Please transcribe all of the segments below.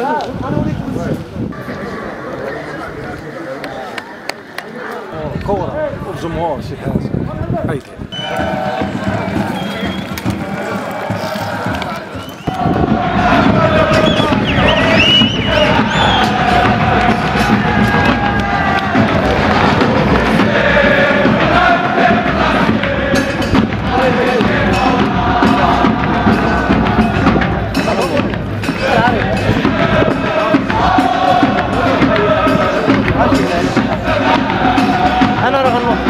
كورة والجمهور شي حاجة هيك. أنا راح نروح.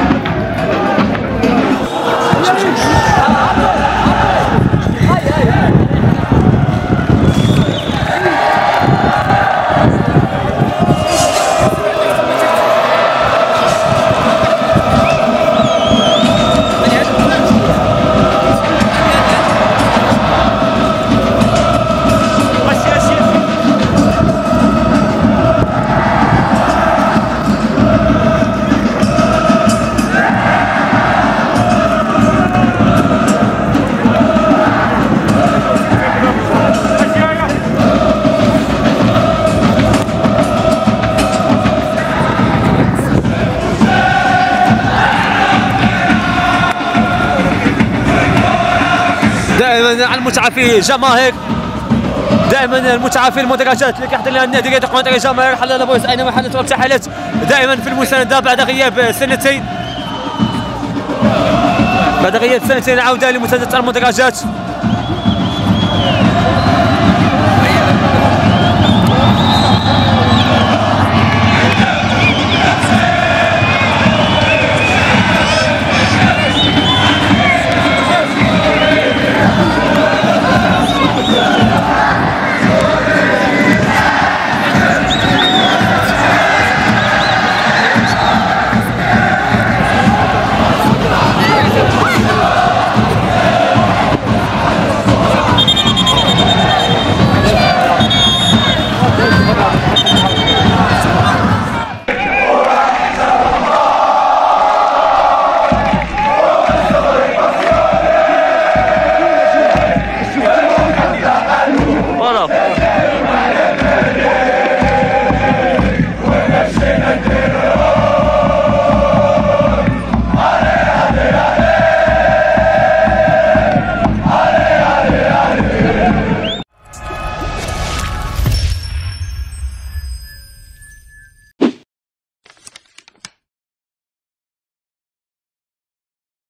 دائما المتعة في جماهير، دائما المتعة في المدرجات اللي كيحضر لها النادي كيدق مدرج جماهير حلال بويس اينما حلت وارتحلت دائما في المساندة بعد غياب سنتين. بعد غياب سنتين عودة لمساندة المدرجات.